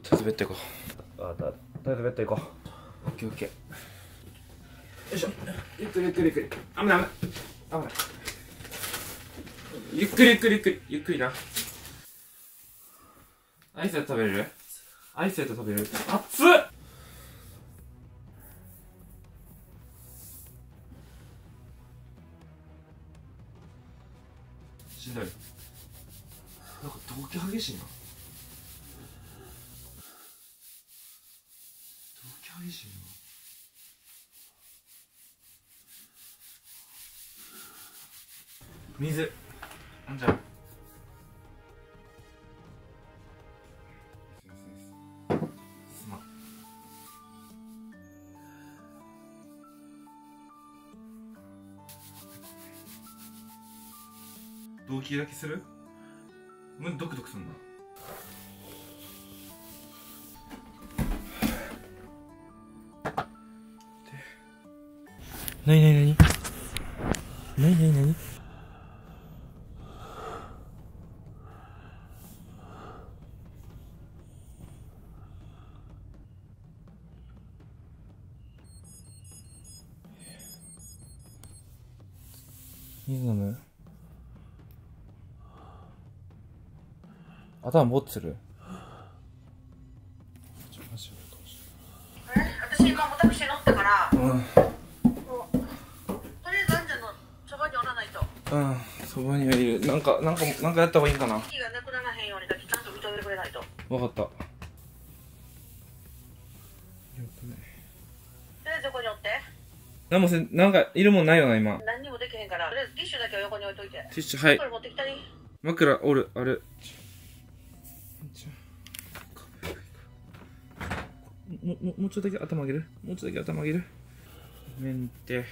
とりあえずベッド行こう。とりあえずベッド行こう。オッケーオッケー。よいしょ。ゆっくりゆっくりゆっくり。危ない危ない危ない。ゆっくりゆっくりゆっくりゆっくりな。アイスやったら食べれる？アイスやったら食べれる？熱っ！しんどい。なんか動機激しいな。動機激しいな。水。あんじゃん。すまん。動機だけする？ドクドクすんな。なになになになになになに水飲む？頭ボッツする？ 私今もタクシー乗ったから、とりあえずあんちゃんのそばにおらないと。 うん、そばにはいる。なんかやった方がいいんかな。 火がなくならへんようにだけちゃんと認めてくれないと。 わかった。 とりあえず横におって。 なんかいるもんないよな、今。 何にもできへんから、とりあえずティッシュだけは横に置いといて。 ティッシュ、はい。 これ持ってきたり。 枕、おる、ある。もうちょっとだけ頭上げる？もうちょっとだけ頭上げる？メンテ。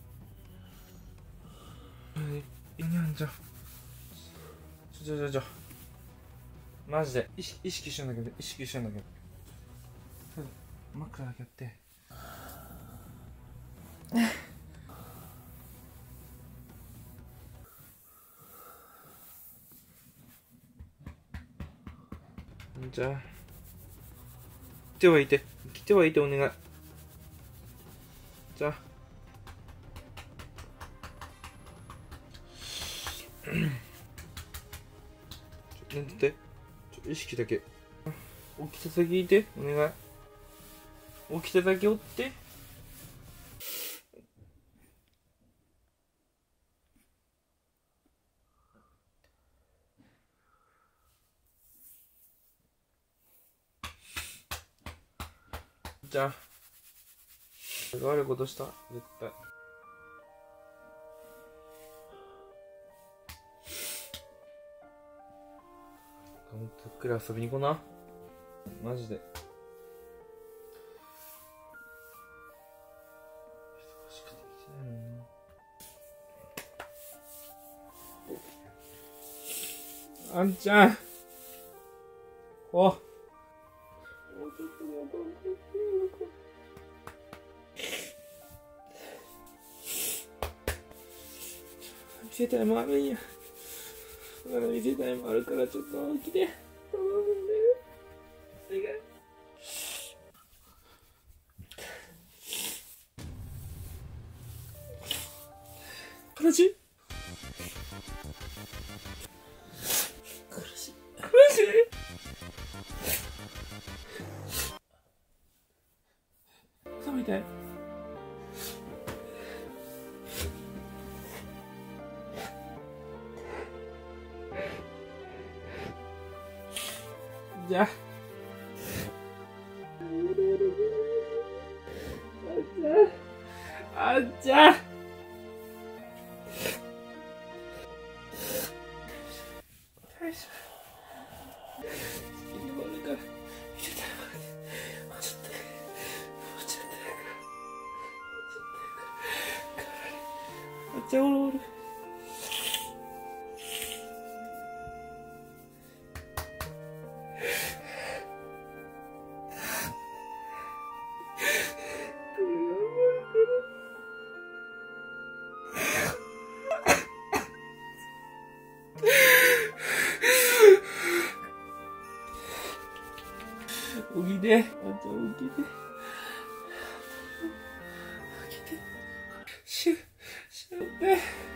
いいにゃんじゃん。ちょ。マジで。意識してんだけど。枕だけやって。じゃあ。来てはいて、お願い。じゃあ。寝てて。意識だけ。起きただけいて、お願い。起きただけおって。じゃあ。悪いことした？絶対。ほんとゆっくり遊びに行こうな。マジで。忙しくて来てないのにな。あんちゃん。もうちょっともう見せたいもあるんや。まだ見せたいもあるからちょっと起きて。頼むんだよ。お願い。悲しい？苦しい。頭痛い。じゃあ。あんちゃん。大丈夫。次もあるから見てたらもうちょっとあっちゃんおる。 て。あんちゃん起きて。起きて。シュッて。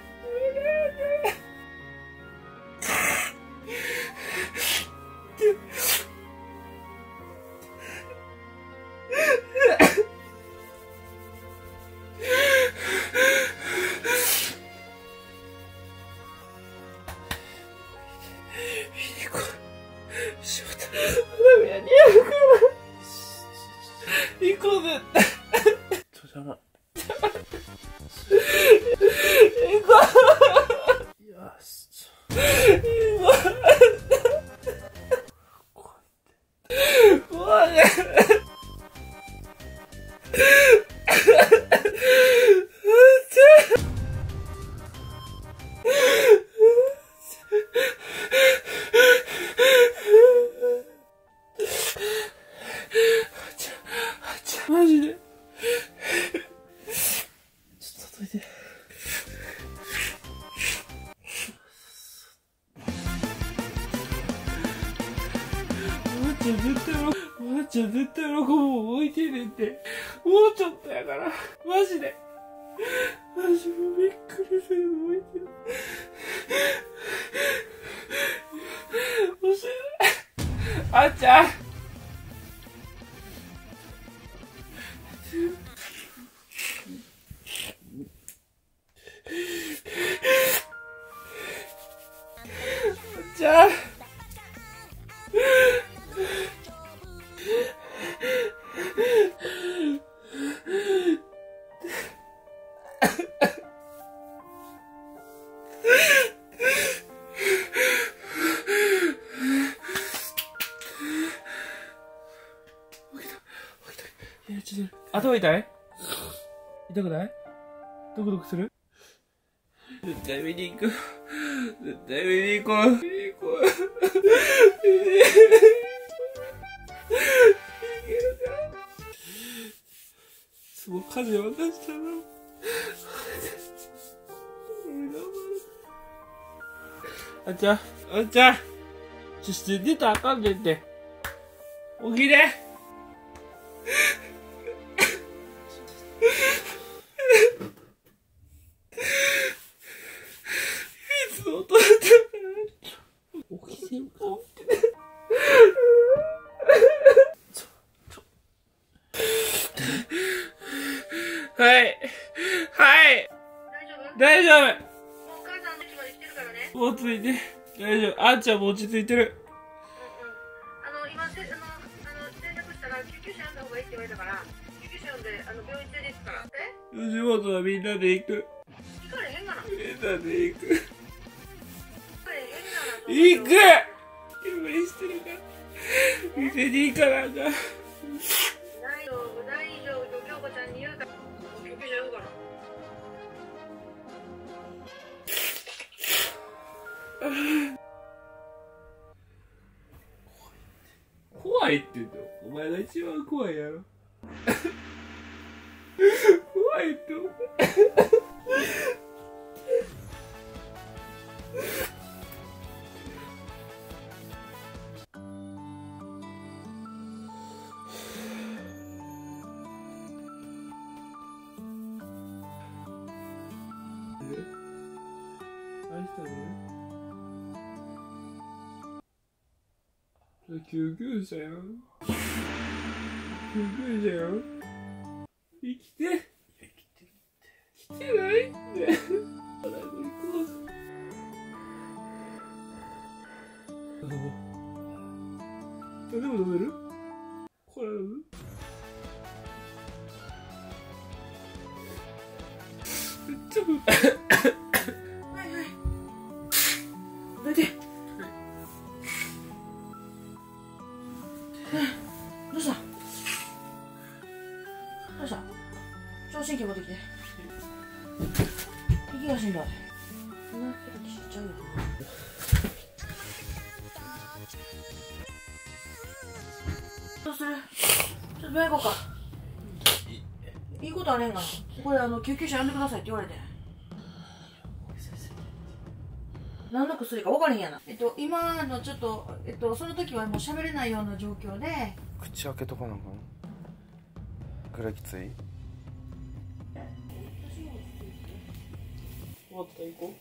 行こうぜ。邪魔。行こう。よし。怖い。マジで。ちょっとどいて。まーちゃん絶対喜ぶもん置いてねんって。もうちょっとやから。マジで。マジもうびっくりするの置いてる。教えない。あっちゃん。じゃあ頭痛い？痛くない？ドクドクする？絶対見に行く。絶対見に行こう。見に行こう。すごい風渡したの。あんちゃん、出たらあかんねんって。起きれ。いつ音だったから起きてるか起きてる。はい大丈夫。もうお母さんの家まで来てるからね。 落ち着いて大丈夫。あんちゃんも落ち着いてる。 今連絡したら救急車呼んだ方がいいって言われたから救急車呼んで病院連れて行くから。 吉本はみんなで行く。 行かれへんがな。 みんなで行く。 行く。 無理してるから店に行かなあかん。 大丈夫京子ちゃんに言うから救急車呼ぶから。 怖いって言うとお前が一番怖いやろ。怖いってお前救急車やん。生きて。来てないって。早く行こう。でも飲める？これ飲む？ちょっとどいて。どうした聴診器持ってきて。息がしんどい。息しちゃうよ。どうする？ちょっと病院行こうか。いいことはねえがな。これ救急車呼んでくださいって言われて。何の薬か分からへんやな。今のちょっとその時はもう喋れないような状況で口開けとかなんかな。くらいきつい。終わったら行こ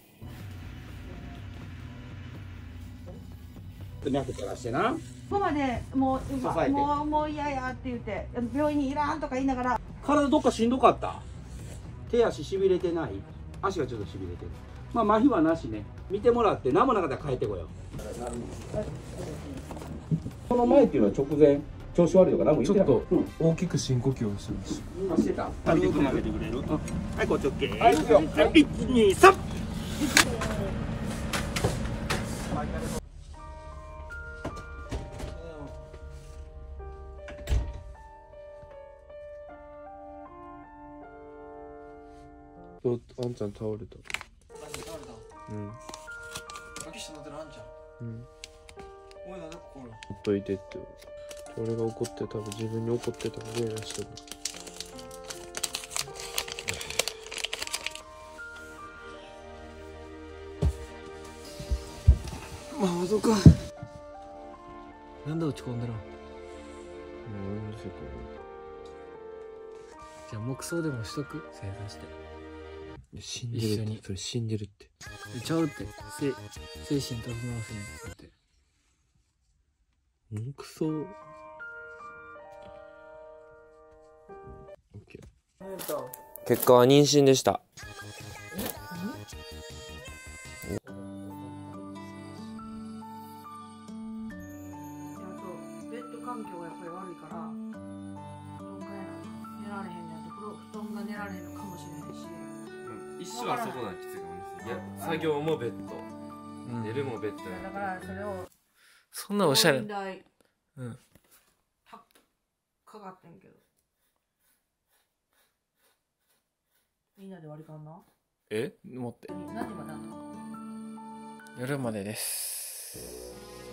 脈取らしてな。 ここまでもう支えてもう嫌やって言って病院にいらんとか言いながら。 体どっかしんどかった。手足しびれてない。足がちょっとしびれてる。まあ麻痺はなしね。見てもらって何もなかったら帰ってこよう。この前っていうのは直前調子悪いとか何も言ってない。 ちょっと大きく深呼吸をしてました。 してた。軽く曲げてくれる。はい、こっち OK。はい、いくよ。1、2、3。 あんちゃん倒れた。うん。 鍵下乗ってるあんちゃん。 うん。 お前なんでここおる？ ほっといてって。俺が怒って多分自分に怒ってたらイライラしてる。 まあそうか。なんで落ち込んでるの？ なんでせかじゃあ木葬でもしとく？正座して。 死んでる一緒にって。それ死んでるって。 ちゃうって。精神取り直すねんって。 クソ。オッケー。結果は妊娠でした。 ベッド環境がやっぱり悪いから寝られへんねんと布団が寝られへんのかもしれへんし。 一緒はそこなんきついかもしれない。いや、作業もベッド、寝るもベッドや。 だからそれをそんなおしゃれ。 病院代うん。 かかってんけど。みんなで割り勘な。 え？持って。 何時まであんの？ 夜までです。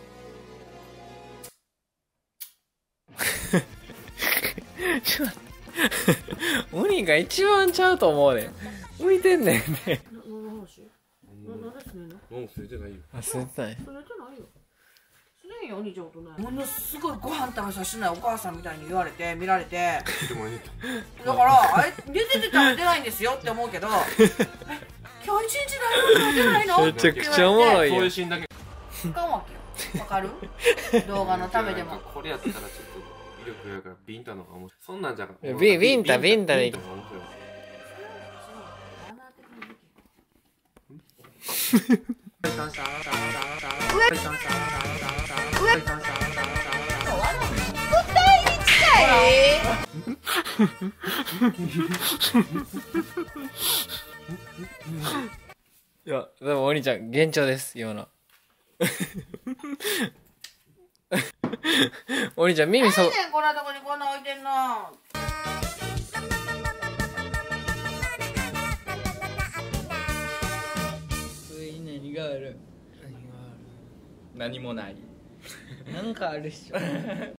ちょっと待って。ウニが一番ちゃうと思うねん。浮いてんねんね。 何の話？なんですねんの？ もうすれてないよ。 あ、すれてない。 すれてないよ。すれんよ、お兄ちゃんとね。ものすごいご飯食べさせてないお母さんみたいに言われて見られて。だからあれ出てて食べてないんですよって思うけど。今日一日何も食べてないの？ めちゃくちゃおもろいよ。 そういうシーンだけ。 あかんわけよ。わかる？動画のためでも。 これやったらちょっと威力やからビンタの方が面白い。そんなんじゃん。 ビンタでいい。いや、でもお兄ちゃん幻聴です今の。お兄ちゃん耳そ。 何ねんこんなとこにこんな置いてんの。 何がある？何もない。なんかあるっしょ。